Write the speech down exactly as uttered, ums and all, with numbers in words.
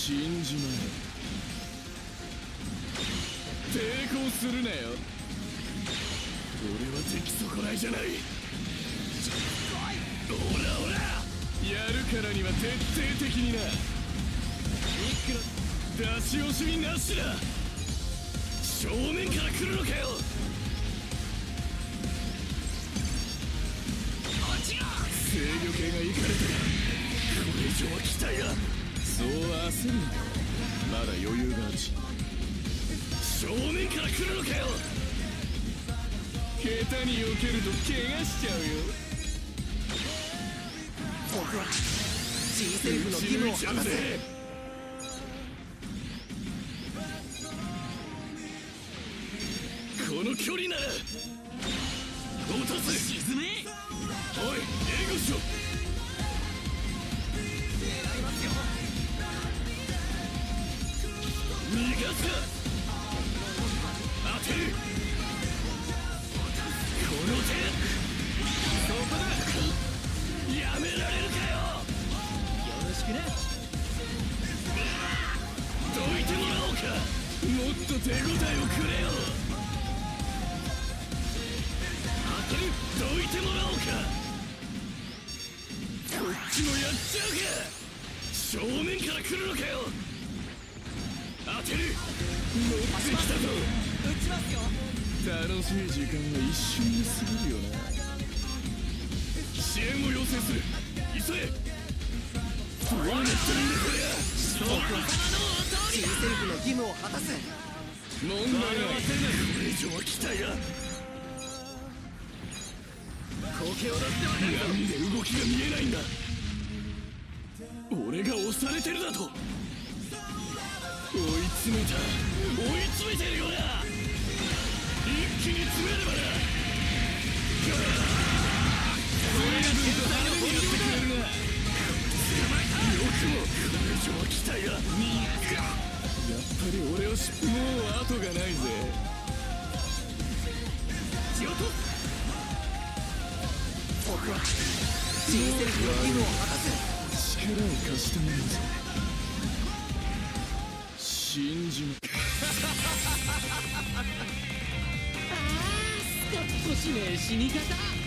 信じまえ。抵抗するなよ。俺は敵損ないじゃない。オラオラやるからには徹底的にな。いくら出し惜しみなしだ。正面から来るのかよ。制御系がいかれたらこれ以上は期待が。そう焦るなよ。まだ余裕があるし。正面から来るのかよ。下手に避けると怪我しちゃうよ。 僕は G セルフの義務を果たす。 この距離なら落とす。沈め。おい、援護しろ。 狙いますよ。 逃がすか。当てる。この手。そこだ。やめられるかよ。 よろしくね。 どいてもらおうか。もっと手応えをくれよ。当てる。どいてもらおうか。こっちもやっちゃうか。正面から来るのかよ。当てる。乗ってきたぞ。 撃ちますよ。 楽しい時間が一瞬で過ぎるよな。支援を要請する。急げ。どうなってるんだこりゃ。 僕は G セルフの義務を果たす。 問題ない。これ以上は期待が。 光景を出してはないぞ。 なんで動きが見えないんだ。俺が押されてるだと。追い詰めた。追い詰めてるよな。一気に詰めればな。随分と派手にやってくれるな。よくもこれ以上は期待が。やっぱり俺をしもう後がないぜ。 血をと僕は G セルフの義務を果たす。 力を貸してもらうぞ。信じまああ、スカッとしねえ死に方。